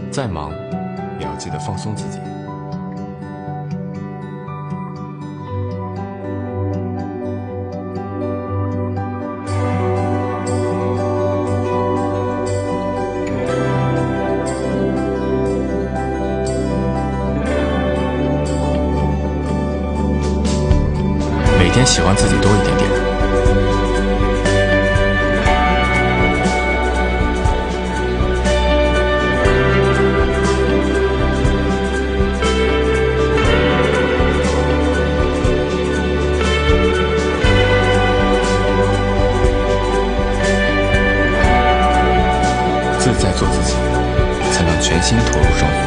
再忙也要记得放松自己。每天喜欢自己多一点点。自在做自己，才能全心投入生活。